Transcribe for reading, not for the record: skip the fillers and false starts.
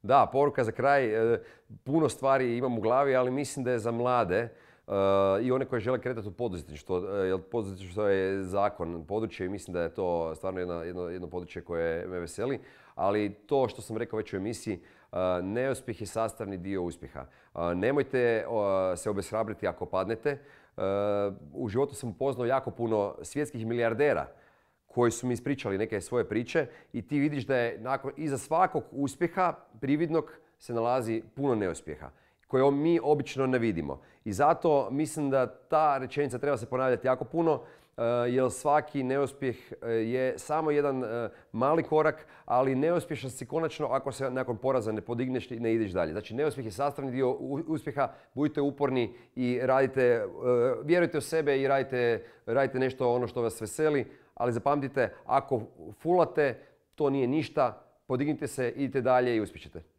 Da, poruka za kraj. Puno stvari imam u glavi, ali mislim da je za mlade i one koji žele kretati u poduzetništvo, jer poduzetništvo je zakon, područje i mislim da je to stvarno jedno područje koje me veseli. Ali to što sam rekao već u emisiji, neuspjeh je sastavni dio uspjeha. Nemojte se obeshrabriti ako padnete. U životu sam upoznao jako puno svjetskih milijardera koji su mi ispričali neke svoje priče i ti vidiš da je iza svakog uspjeha prividnog se nalazi puno neuspjeha koje mi obično ne vidimo. I zato mislim da ta rečenica treba se ponavljati jako puno, jer svaki neuspjeh je samo jedan mali korak, ali neuspješan si konačno ako se nakon poraza ne podigneš i ne ideš dalje. Znači, neuspjeh je sastavni dio uspjeha, budite uporni i radite, vjerujte u sebe i radite nešto ono što vas veseli, ali zapamtite, ako fulate, to nije ništa, podignite se, idite dalje i uspjećete.